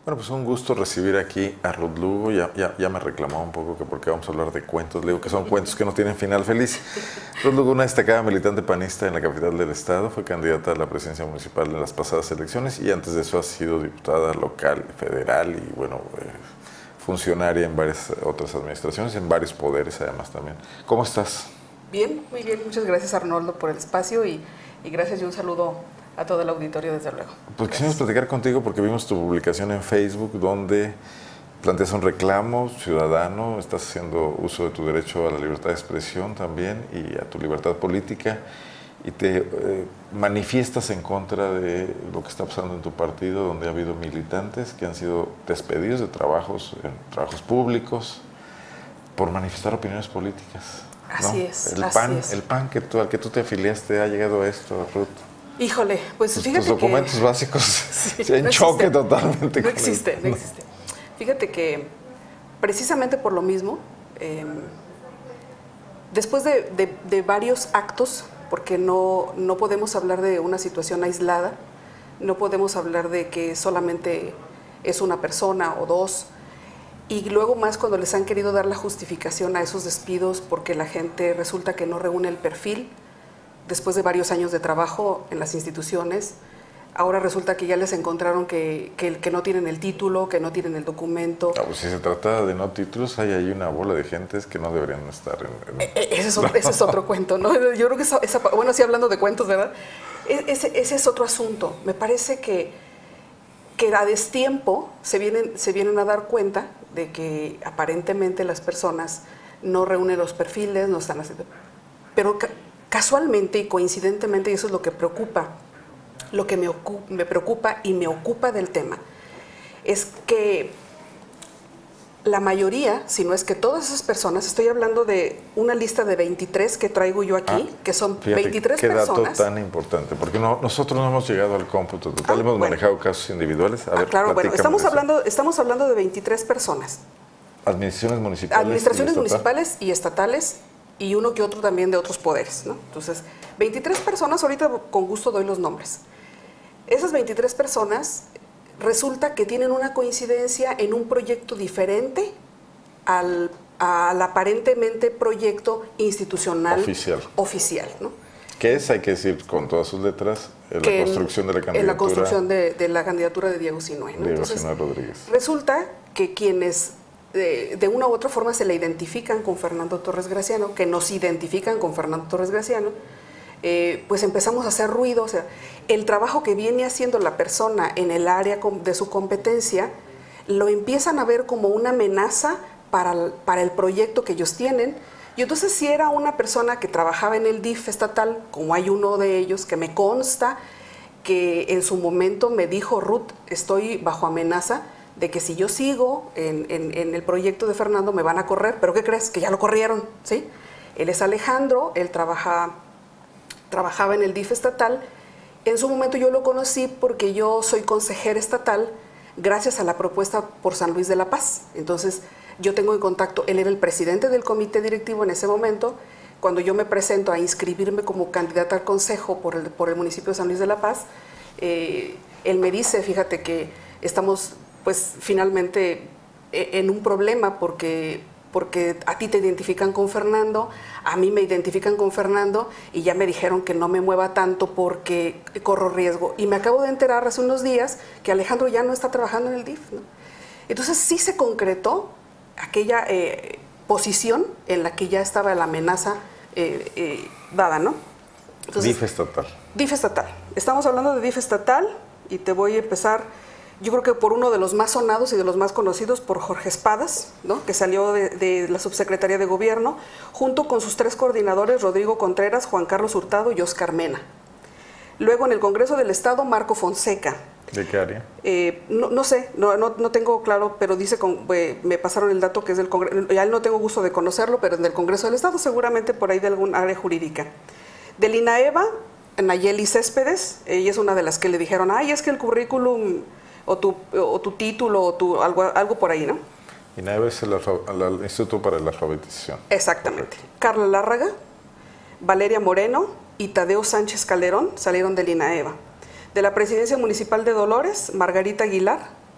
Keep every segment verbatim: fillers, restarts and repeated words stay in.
Bueno, pues un gusto recibir aquí a Ruth Lugo. Ya, ya, ya me reclamó un poco que porque vamos a hablar de cuentos. Le digo que son cuentos que no tienen final feliz. Ruth Lugo, una destacada militante panista en la capital del estado, fue candidata a la presidencia municipal en las pasadas elecciones y antes de eso ha sido diputada local, federal y, bueno, eh, funcionaria en varias otras administraciones, en varios poderes además también. ¿Cómo estás? Bien, muy bien. Muchas gracias, Arnoldo, por el espacio y, y gracias y un saludo a todo el auditorio, desde luego. Pues quisimos platicar contigo porque vimos tu publicación en Facebook donde planteas un reclamo ciudadano, estás haciendo uso de tu derecho a la libertad de expresión también y a tu libertad política y te eh, manifiestas en contra de lo que está pasando en tu partido, donde ha habido militantes que han sido despedidos de trabajos, en trabajos públicos por manifestar opiniones políticas, ¿no? Así es, El así PAN, es. el PAN que tú, al que tú te afiliaste, ha llegado a esto, Ruth. Híjole, pues Tus, fíjate tus documentos que, básicos sí, en no choque existe, totalmente. No existe, el, no existe. Fíjate que precisamente por lo mismo, eh, después de, de, de varios actos, porque no, no podemos hablar de una situación aislada, no podemos hablar de que solamente es una persona o dos, y luego más cuando les han querido dar la justificación a esos despidos porque la gente resulta que no reúne el perfil, después de varios años de trabajo en las instituciones, ahora resulta que ya les encontraron que, que, que no tienen el título, que no tienen el documento. Ah, pues si se trata de no títulos, hay ahí una bola de gentes que no deberían estar en... en... Ese, es otro, ese es otro cuento, ¿no? Yo creo que esa, esa, bueno, sí, hablando de cuentos, ¿verdad? Ese, ese es otro asunto. Me parece que, que a destiempo se vienen, se vienen a dar cuenta de que aparentemente las personas no reúnen los perfiles, no están haciendo... Pero casualmente y coincidentemente, y eso es lo que preocupa, lo que me, me preocupa y me ocupa del tema, es que la mayoría, si no es que todas esas personas, estoy hablando de una lista de veintitrés que traigo yo aquí, ah, que son fíjate, veintitrés qué personas. Dato tan importante, porque no, nosotros no hemos llegado al cómputo total, ah, hemos bueno. manejado casos individuales. A ah, ver, claro, bueno, estamos hablando, estamos hablando de veintitrés personas. Administraciones municipales. Administraciones y municipales y estatales, y uno que otro también de otros poderes, ¿no? Entonces, veintitrés personas, ahorita con gusto doy los nombres. Esas veintitrés personas resulta que tienen una coincidencia en un proyecto diferente al, al aparentemente proyecto institucional oficial, oficial, ¿no? Que es, hay que decir con todas sus letras, en la construcción de la candidatura. En la construcción de, de la candidatura de Diego Sinue, ¿no? Diego Entonces, Sinue Rodríguez. Resulta que quienes de, de una u otra forma se le identifican con Fernando Torres Graciano, que nos identifican con Fernando Torres Graciano, eh, pues empezamos a hacer ruido. O sea, el trabajo que viene haciendo la persona en el área de su competencia, lo empiezan a ver como una amenaza para el, para el proyecto que ellos tienen. Y entonces si era una persona que trabajaba en el D I F estatal, como hay uno de ellos que me consta que en su momento me dijo: Ruth, estoy bajo amenaza de que si yo sigo en, en, en el proyecto de Fernando me van a correr. ¿Pero qué crees? Que ya lo corrieron, ¿sí? Él es Alejandro, él trabaja, trabajaba en el D I F estatal. En su momento yo lo conocí porque yo soy consejera estatal gracias a la propuesta por San Luis de la Paz. Entonces yo tengo en contacto, él era el presidente del comité directivo en ese momento. Cuando yo me presento a inscribirme como candidata al consejo por el, por el municipio de San Luis de la Paz, eh, él me dice, fíjate que estamos pues finalmente en un problema porque, porque a ti te identifican con Fernando, a mí me identifican con Fernando y ya me dijeron que no me mueva tanto porque corro riesgo. Y me acabo de enterar hace unos días que Alejandro ya no está trabajando en el D I F, ¿no? Entonces sí se concretó aquella eh, posición en la que ya estaba la amenaza eh, eh, dada, ¿no? Entonces, D I F estatal. D I F estatal. Estamos hablando de D I F estatal y te voy a empezar, yo creo que por uno de los más sonados y de los más conocidos, por Jorge Espadas, ¿no? Que salió de, de la Subsecretaría de Gobierno, junto con sus tres coordinadores, Rodrigo Contreras, Juan Carlos Hurtado y Oscar Mena. Luego en el Congreso del Estado, Marco Fonseca. ¿De qué área? Eh, no, no sé, no, no, no tengo claro, pero dice, con, eh, me pasaron el dato que es del Congreso, ya no tengo gusto de conocerlo, pero del Congreso del Estado, seguramente por ahí de algún área jurídica. Del INAEVA, Nayeli Céspedes, ella es una de las que le dijeron, ay, es que el currículum o tu, o tu título o tu, algo, algo por ahí, ¿no? INAEVA es el, el Instituto para la Alfabetización. Exactamente. Correcto. Carla Lárraga, Valeria Moreno y Tadeo Sánchez Calderón salieron del INAEVA. De la Presidencia Municipal de Dolores, Margarita Aguilar.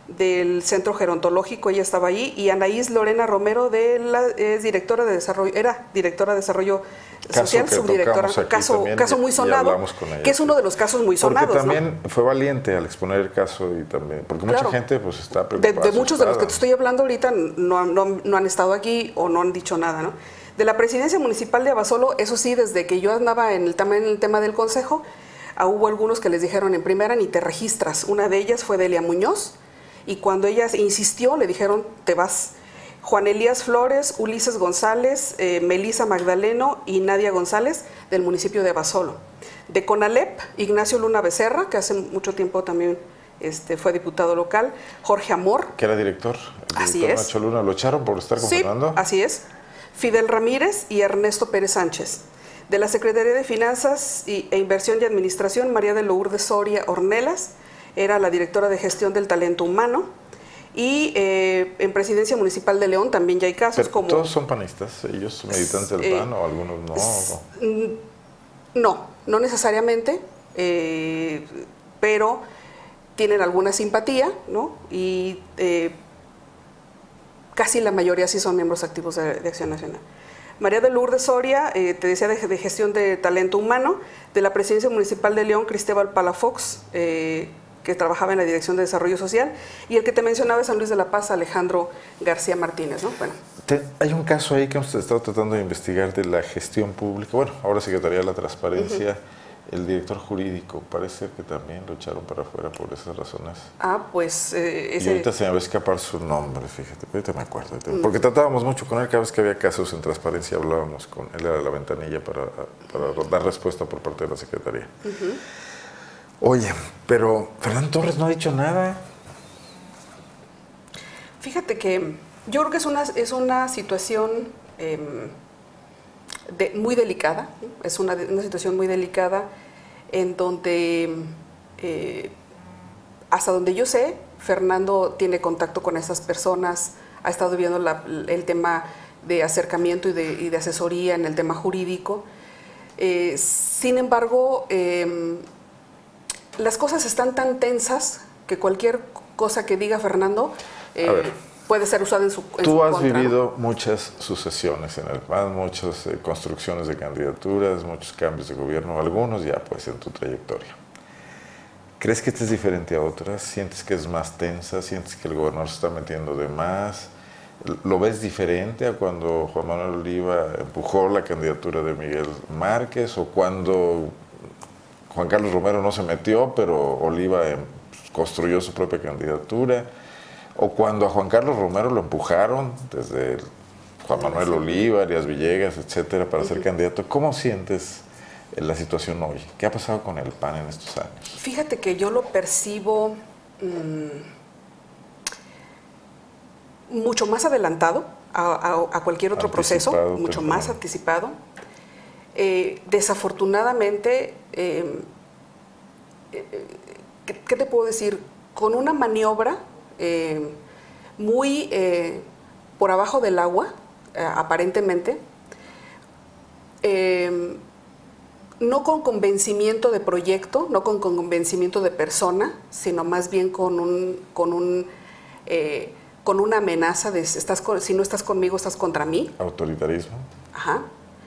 del Centro Gerontológico, ella estaba ahí, y Anaís Lorena Romero, de la, es directora de desarrollo, era directora de desarrollo caso social, subdirectora, caso, también, caso muy sonado, que es uno de los casos muy sonados. Porque también ¿no? fue valiente al exponer el caso y también, porque claro. mucha gente pues está preocupada. De, de muchos de los que te estoy hablando ahorita no, no, no han estado aquí o no han dicho nada, ¿no? De la presidencia municipal de Abasolo, eso sí, desde que yo andaba en el, en el tema del consejo, uh, hubo algunos que les dijeron en primera, ni te registras. Una de ellas fue Delia Muñoz, y cuando ella insistió, le dijeron, te vas. Juan Elías Flores, Ulises González, eh, Melisa Magdaleno y Nadia González, del municipio de Abasolo. De CONALEP, Ignacio Luna Becerra, que hace mucho tiempo también este, fue diputado local. Jorge Amor. Que era director. El así director es. Nacho Luna, ¿lo echaron por estar con sí, Fernando? Así es. Fidel Ramírez y Ernesto Pérez Sánchez. De la Secretaría de Finanzas y, e Inversión y Administración, María de Lourdes Soria Ornelas, era la directora de Gestión del Talento Humano. Y eh, en Presidencia Municipal de León también ya hay casos. Pero como ¿todos son panistas? ¿Ellos militantes del eh, P A N o algunos no? No, no necesariamente, eh, pero tienen alguna simpatía, ¿no? Y eh, casi la mayoría sí son miembros activos de, de Acción Nacional. María de Lourdes Soria, eh, te decía, de, de Gestión de Talento Humano. De la Presidencia Municipal de León, Cristóbal Palafox, eh, que trabajaba en la Dirección de Desarrollo Social, y el que te mencionaba es San Luis de la Paz, Alejandro García Martínez, ¿no? Bueno. Te, hay un caso ahí que hemos estado tratando de investigar de la gestión pública, bueno, ahora Secretaría de la Transparencia, uh-huh. El director jurídico, parece que también lo echaron para afuera por esas razones. Ah, pues... Eh, ese... Y ahorita se me va a escapar su nombre, fíjate, ahorita me acuerdo, porque tratábamos mucho con él, cada vez que había casos en transparencia hablábamos con él, era la ventanilla para, para dar respuesta por parte de la Secretaría. Uh-huh. Oye, pero Fernando Torres no ha dicho nada. Fíjate que yo creo que es una, es una situación eh, de, muy delicada, ¿no? Es una, una situación muy delicada en donde, eh, hasta donde yo sé, Fernando tiene contacto con esas personas, ha estado viendo la, el tema de acercamiento y de, y de asesoría en el tema jurídico. Eh, sin embargo, eh, las cosas están tan tensas que cualquier cosa que diga Fernando eh, puede ser usada en su en Tú su has contra, vivido ¿no? muchas sucesiones en el P A N, muchas eh, construcciones de candidaturas, muchos cambios de gobierno, algunos ya pues en tu trayectoria. ¿Crees que este es diferente a otras? ¿Sientes que es más tensa? ¿Sientes que el gobernador se está metiendo de más? ¿Lo ves diferente a cuando Juan Manuel Oliva empujó la candidatura de Miguel Márquez o cuando Juan Carlos Romero no se metió, pero Oliva construyó su propia candidatura? O cuando a Juan Carlos Romero lo empujaron desde Juan Manuel Oliva, Arias Villegas, etcétera, para ser candidato. ¿Cómo sientes la situación hoy? ¿Qué ha pasado con el P A N en estos años? Fíjate que yo lo percibo mmm, mucho más adelantado a, a, a cualquier otro proceso, mucho más anticipado. Eh, desafortunadamente, eh, eh, ¿qué, ¿qué te puedo decir? Con una maniobra eh, muy eh, por abajo del agua, eh, aparentemente, eh, no con convencimiento de proyecto, no con convencimiento de persona, sino más bien con un, con un eh, con una amenaza de estás con, si no estás conmigo, estás contra mí. Autoritarismo. Ajá.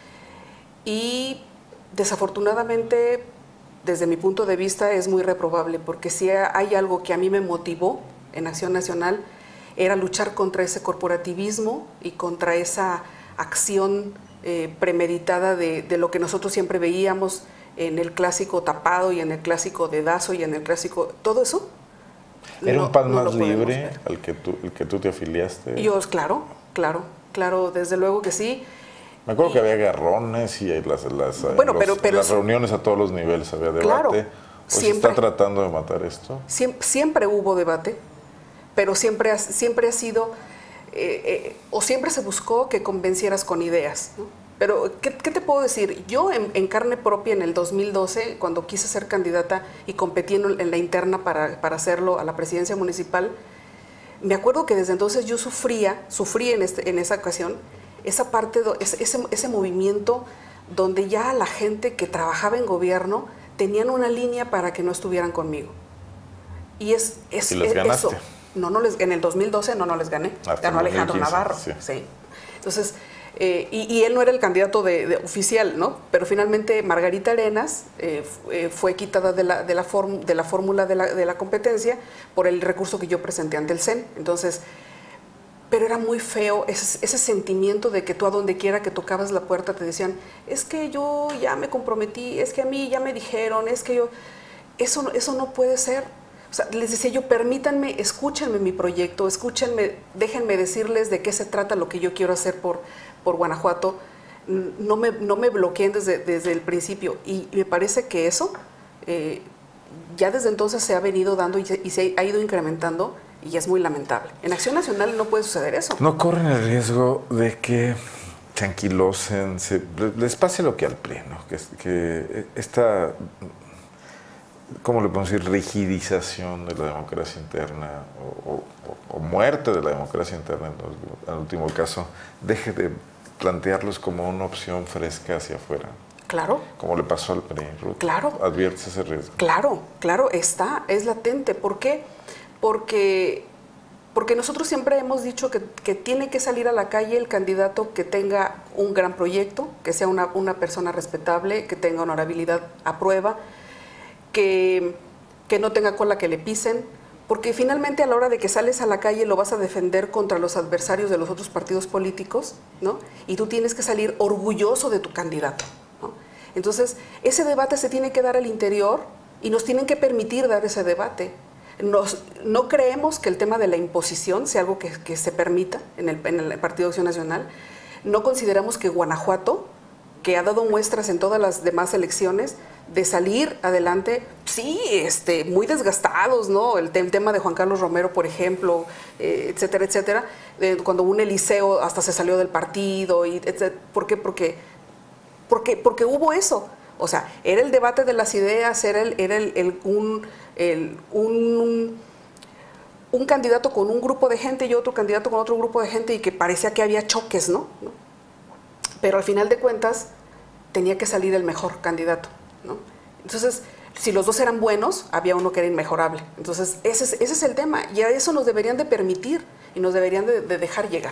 Y desafortunadamente, desde mi punto de vista, es muy reprobable, porque si hay algo que a mí me motivó en Acción Nacional, era luchar contra ese corporativismo y contra esa acción eh, premeditada de, de lo que nosotros siempre veíamos en el clásico tapado y en el clásico dedazo y en el clásico... Todo eso. ¿Era no, un P A N no más libre al que, tú, el que tú te afiliaste? Yo, claro, claro, claro, desde luego que sí. Me acuerdo y, que había agarrones y las, las, bueno, los, pero, pero las reuniones a todos los niveles, había debate. Claro, ¿Pues siempre, está tratando de matar esto? Siempre, siempre hubo debate, pero siempre ha, siempre ha sido, eh, eh, o siempre se buscó que convencieras con ideas, ¿no? Pero, ¿qué, ¿qué te puedo decir? Yo en, en carne propia en el dos mil doce, cuando quise ser candidata y competí en, en la interna para, para hacerlo a la presidencia municipal, me acuerdo que desde entonces yo sufría, sufrí en, este, en esa ocasión, esa parte, ese, ese movimiento donde ya la gente que trabajaba en gobierno tenían una línea para que no estuvieran conmigo. Y es, es ¿Y les ganaste? eso. no, no les, en el dos mil doce no, no les gané, Hasta ganó Alejandro dos mil quince, Navarro. Sí. Sí. Entonces, eh, y, y él no era el candidato de, de oficial, ¿no? Pero finalmente Margarita Arenas eh, eh, fue quitada de la, de la, form, de la fórmula de la, de la competencia por el recurso que yo presenté ante el C E N. Entonces, pero era muy feo ese, ese sentimiento de que tú a donde quiera que tocabas la puerta te decían, es que yo ya me comprometí, es que a mí ya me dijeron, es que yo... Eso, eso no puede ser. O sea, les decía yo, permítanme, escúchenme mi proyecto, escúchenme, déjenme decirles de qué se trata lo que yo quiero hacer por, por Guanajuato. No me, no me bloqueen desde, desde el principio. Y me parece que eso eh, ya desde entonces se ha venido dando y se, y se ha ido incrementando y es muy lamentable. En Acción Nacional no puede suceder eso. No corren el riesgo de que se anquilosen, se, les pase lo que al P R I, ¿no? Que, que esta, ¿cómo le podemos decir? Rigidización de la democracia interna o, o, o muerte de la democracia interna, en el último caso, deje de plantearlos como una opción fresca hacia afuera. Claro. Como le pasó al P R I, Ruth. Claro. ¿Adviertes ese riesgo? Claro, claro, está, es latente. ¿Por qué? Porque, porque nosotros siempre hemos dicho que, que tiene que salir a la calle el candidato que tenga un gran proyecto, que sea una, una persona respetable, que tenga honorabilidad a prueba, que, que no tenga cola que le pisen, porque finalmente a la hora de que sales a la calle lo vas a defender contra los adversarios de los otros partidos políticos, ¿no? Y tú tienes que salir orgulloso de tu candidato, ¿no? Entonces, ese debate se tiene que dar al interior y nos tienen que permitir dar ese debate. Nos, no creemos que el tema de la imposición sea algo que, que se permita en el, en el Partido Acción Nacional. No consideramos que Guanajuato, que ha dado muestras en todas las demás elecciones de salir adelante, sí, este, muy desgastados, ¿no? El, el tema de Juan Carlos Romero, por ejemplo, eh, etcétera, etcétera. Eh, cuando un Eliseo hasta se salió del partido. Y etcétera. ¿Por qué? Porque, porque, porque hubo eso. O sea, era el debate de las ideas, era, el, era el, el, un, el, un, un candidato con un grupo de gente y otro candidato con otro grupo de gente y que parecía que había choques, ¿no? ¿no? Pero al final de cuentas tenía que salir el mejor candidato, ¿no? Entonces, si los dos eran buenos, había uno que era inmejorable. Entonces, ese es, ese es el tema y a eso nos deberían de permitir y nos deberían de, de dejar llegar.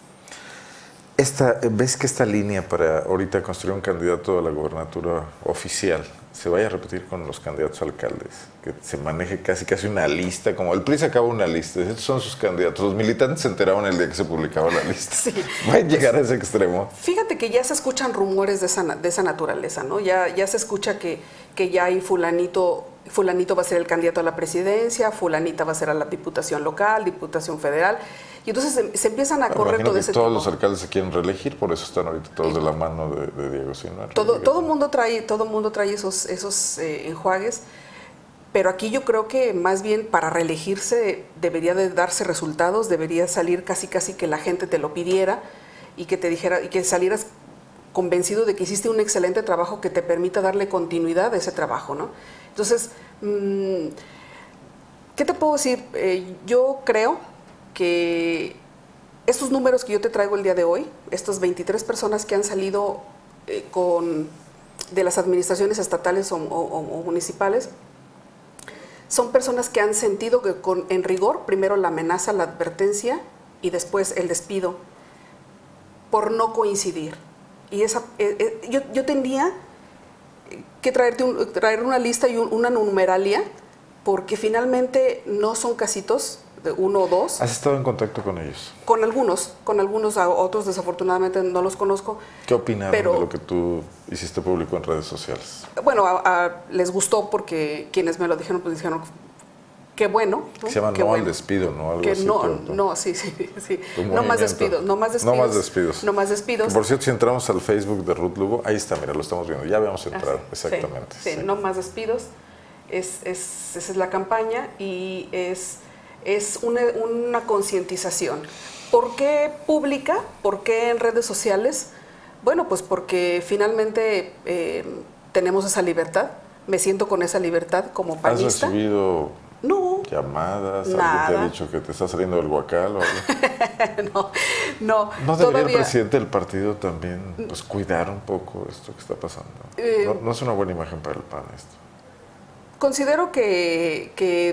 Esta, ¿Ves que esta línea para ahorita construir un candidato a la gobernatura oficial se vaya a repetir con los candidatos a alcaldes? Que se maneje casi casi una lista, como el P R I sacaba una lista, estos son sus candidatos. Los militantes se enteraban el día que se publicaba la lista. Sí. ¿Va a llegar a ese extremo? Fíjate que ya se escuchan rumores de esa, de esa naturaleza, ¿no? Ya, ya se escucha que, que ya hay fulanito, fulanito va a ser el candidato a la presidencia, fulanita va a ser a la diputación local, diputación federal. Y entonces se, se empiezan a correr todo ese tipo. Todos los alcaldes se quieren reelegir, por eso están ahorita todos de la mano de, de Diego Sinue. Todo todo mundo trae todo mundo trae esos esos eh, enjuagues, pero aquí yo creo que más bien para reelegirse debería de darse resultados, debería salir casi casi que la gente te lo pidiera y que te dijera y que salieras convencido de que hiciste un excelente trabajo que te permita darle continuidad a ese trabajo, ¿no? Entonces, mmm, ¿qué te puedo decir? Eh, yo creo que estos números que yo te traigo el día de hoy, estas veintitrés personas que han salido eh, con, de las administraciones estatales o, o, o municipales, son personas que han sentido que con, en rigor, primero la amenaza, la advertencia y después el despido por no coincidir. Y esa, eh, eh, yo, yo tendría que traerte un, traer una lista y un, una numeralia, porque finalmente no son casitos de uno o dos. ¿Has estado en contacto con ellos? Con algunos, con algunos, a otros desafortunadamente no los conozco. ¿Qué opinaron pero, de lo que tú hiciste público en redes sociales? Bueno, a, a, les gustó porque quienes me lo dijeron, pues dijeron, qué bueno. ¿no? Se llama qué no bueno. al despido, ¿no? Algo que así, no, pero, no, sí, sí, sí. No más despidos, no más despidos. No más despidos. No más despidos. Que por cierto, si entramos al Facebook de Ruth Lugo, ahí está, mira, lo estamos viendo. Ya habíamos entrado, ah, sí, exactamente. Sí, sí, sí, no más despidos. Es, es, esa es la campaña y es, es una, una concientización. ¿Por qué pública? ¿Por qué en redes sociales? Bueno, pues porque finalmente eh, tenemos esa libertad. Me siento con esa libertad como panista. ¿Has recibido no, llamadas? Nada. ¿Alguien te ha dicho que te está saliendo del guacal o algo? no, no. ¿No debería todavía... el presidente del partido también pues, cuidar un poco esto que está pasando? Eh, no, no es una buena imagen para el P A N esto. Considero que, que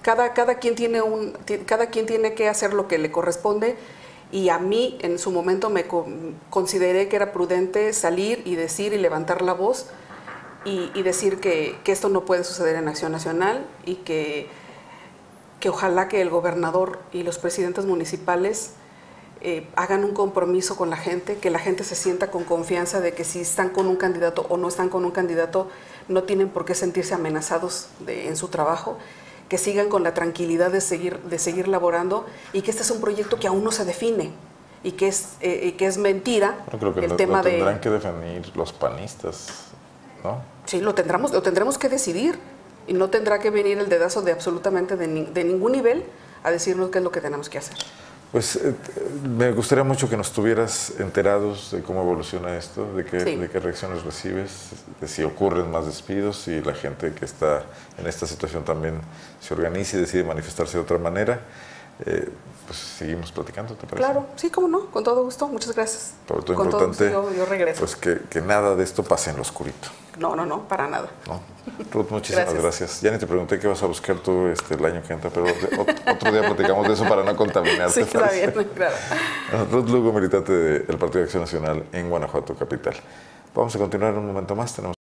cada, cada, quien tiene un, cada quien tiene que hacer lo que le corresponde, y a mí en su momento me co consideré que era prudente salir y decir y levantar la voz y, y decir que, que esto no puede suceder en Acción Nacional, y que, que ojalá que el gobernador y los presidentes municipales Eh, hagan un compromiso con la gente, que la gente se sienta con confianza de que si están con un candidato o no están con un candidato, no tienen por qué sentirse amenazados de, en su trabajo, que sigan con la tranquilidad de seguir, de seguir laborando, y que este es un proyecto que aún no se define y que es, eh, que es mentira. Bueno, creo que el lo, tema lo tendrán de, que definir los panistas, ¿no? Sí, lo tendremos, lo tendremos que decidir, y no tendrá que venir el dedazo de absolutamente de, ni, de ningún nivel a decirnos qué es lo que tenemos que hacer. Pues eh, me gustaría mucho que nos tuvieras enterados de cómo evoluciona esto, de qué, Sí. de qué reacciones recibes, de si ocurren más despidos, si la gente que está en esta situación también se organiza y decide manifestarse de otra manera. Eh, pues seguimos platicando, ¿te parece? Claro, sí, cómo no, con todo gusto, muchas gracias. Sobre todo con importante, todo gusto, yo, yo regreso. pues que, que nada de esto pase en lo oscurito. No, no, no, para nada. ¿No? Ruth, muchísimas gracias. Gracias. Ya ni te pregunté qué vas a buscar tú este, el año que entra, pero de, otro día platicamos de eso para no contaminarte. Sí, está bien, claro. Ruth Lugo, militante del Partido de Acción Nacional en Guanajuato Capital. Vamos a continuar un momento más. Tenemos